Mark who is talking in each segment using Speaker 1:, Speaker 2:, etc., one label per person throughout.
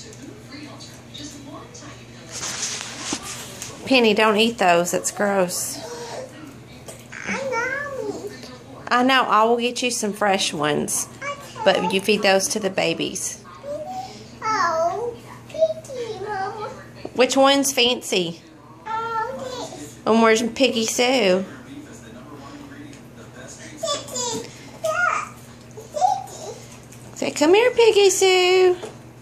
Speaker 1: Penny, don't eat those. It's gross. I know. I will get you some fresh ones. But you feed those to the babies. Which one's fancy? And where's Piggy Sue? Say, come here, Piggy Sue.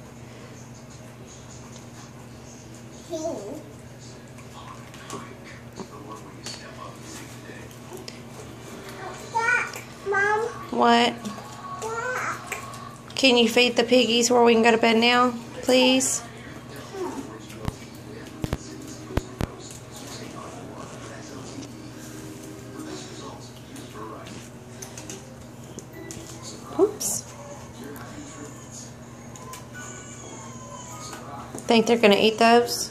Speaker 2: Mom.
Speaker 1: What? Can you feed the piggies where we can go to bed now, please? Oops. Think they're gonna eat those?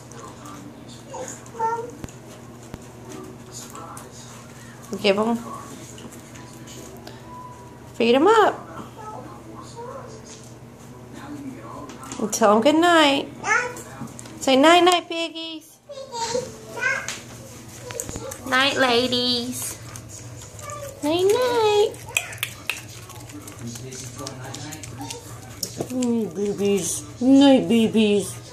Speaker 1: Give them. Feed them up. And tell them good night. Say night night, piggies. Night, ladies. Night night. Night, babies. Night, babies.